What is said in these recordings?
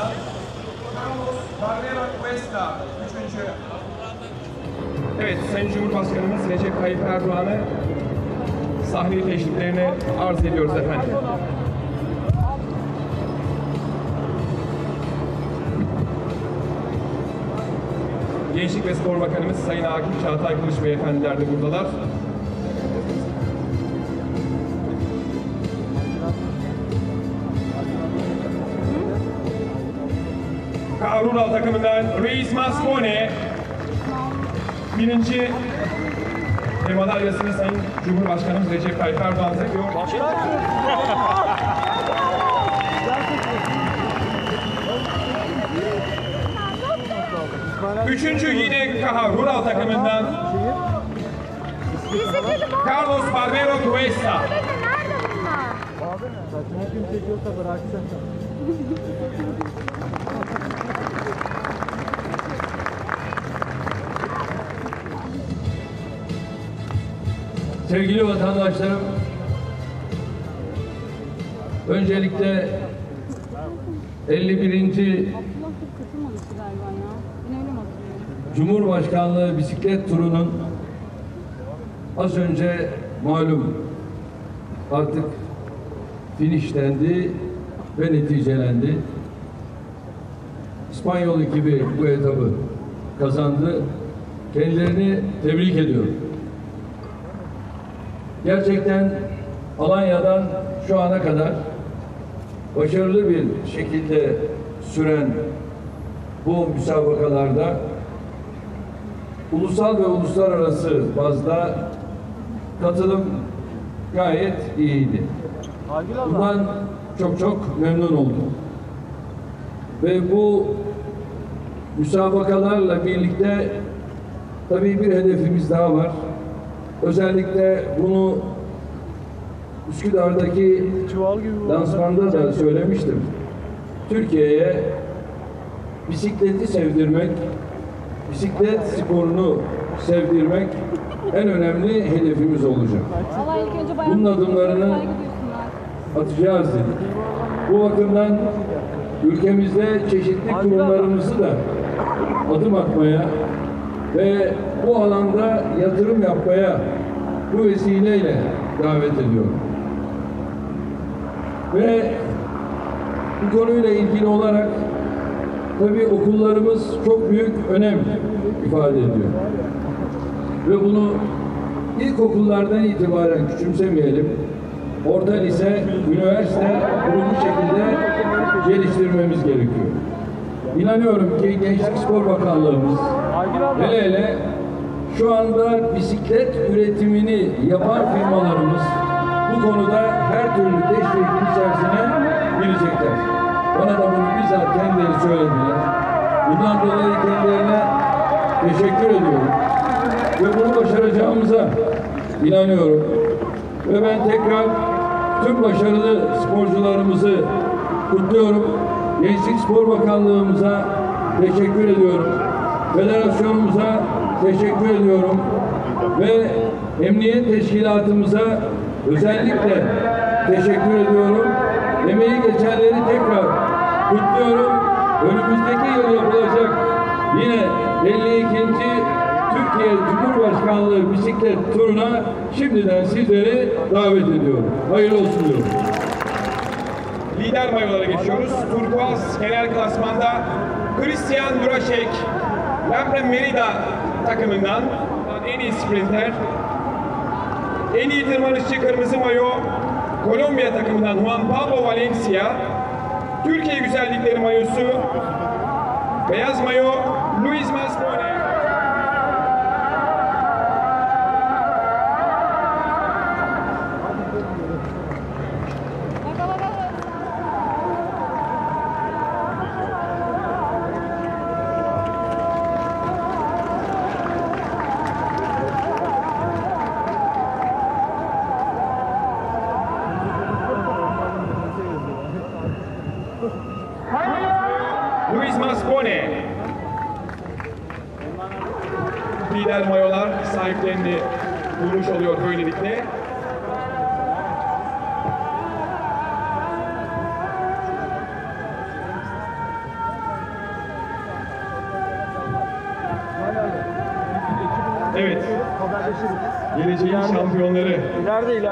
Barbero Cuesta 3. Evet, Sayın Cumhurbaşkanımız Recep Tayyip Erdoğan'ı sahne teşriflerine arz ediyoruz efendim. Gençlik ve Spor Bakanımız Sayın Akif Çağatay Kılıç Beyefendiler de buradalar. Rural takımından Luis Mascone 1. ve madalyasını Sayın Cumhurbaşkanımız Recep Tayyip Erdoğan takıyor. 3. yine Kaha Rural takımından Carlos Barbero Cuesta. Sevgili vatandaşlarım, öncelikle 51. Cumhurbaşkanlığı bisiklet turunun az önce malum artık finişlendi ve neticelendi. İspanyol ekibi bu etabı kazandı. Kendilerini tebrik ediyorum. Gerçekten Alanya'dan şu ana kadar başarılı bir şekilde süren bu müsabakalarda ulusal ve uluslararası bazda katılım gayet iyiydi. Bundan çok memnun oldum. Ve bu müsabakalarla birlikte tabii bir hedefimiz daha var. Özellikle bunu Üsküdar'daki lansmanda da söylemiştim. Türkiye'ye bisikleti sevdirmek, bisiklet sporunu sevdirmek en önemli hedefimiz olacak. Bunun adımlarını atacağız dedik. Bu bakımdan ülkemizde çeşitli kurumlarımızı da adım atmaya ve bu alanda yatırım yapmaya bu vesileyle davet ediyorum. Ve bu konuyla ilgili olarak tabii okullarımız çok büyük önem ifade ediyor. Ve bunu ilkokullardan itibaren küçümsemeyelim. Orta lise, üniversite bunu bu şekilde geliştirmemiz gerekiyor. İnanıyorum ki Gençlik Spor Bakanlığımız hele şu anda bisiklet üretimini yapan firmalarımız bu konuda her türlü teşvikin içerisine girecekler. Bana da bunu bizzat kendileri söylediler. Bundan dolayı kendilerine teşekkür ediyorum. Ve bunu başaracağımıza inanıyorum. Ve ben tekrar tüm başarılı sporcularımızı kutluyorum. Gençlik Spor Bakanlığımıza teşekkür ediyorum. Federasyonumuza teşekkür ediyorum. Ve Emniyet Teşkilatımıza özellikle teşekkür ediyorum. Emeği geçenleri tekrar kutluyorum. Önümüzdeki yıl yapılacak yine 52. Türkiye Cumhurbaşkanlığı bisiklet turuna şimdiden sizleri davet ediyorum. Hayırlı olsun diyorum. Lider mayolara geçiyoruz. Turkuaz genel klasmanda Christian Durašek, Lambre Merida takımından en iyi sprinter. En iyi tırmanışçı kırmızı mayo Kolombiya takımından Juan Pablo Valencia. Türkiye Güzellikleri mayosu beyaz mayo Luis Mascone. Luis Mascone. Lider mayolar sahiplerini bulmuş oluyor böylelikle. Evet. Geleceğin şampiyonları. İleride.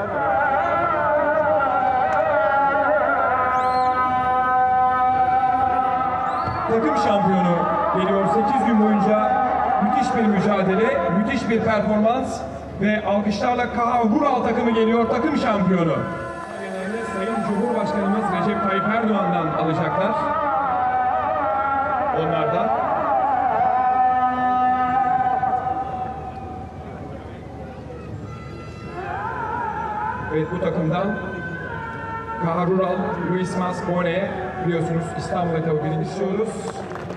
Takım şampiyonu geliyor. 8 gün boyunca müthiş bir mücadele, müthiş bir performans ve alkışlarla Kaha Vural takımı geliyor, takım şampiyonu. Genelde Sayın Cumhurbaşkanımız Recep Tayyip Erdoğan'dan alacaklar. Onlar da. Evet, bu takımdan Kaha Rural, Luis Mascone, biliyorsunuz İstanbul etabı birincisi oluruz.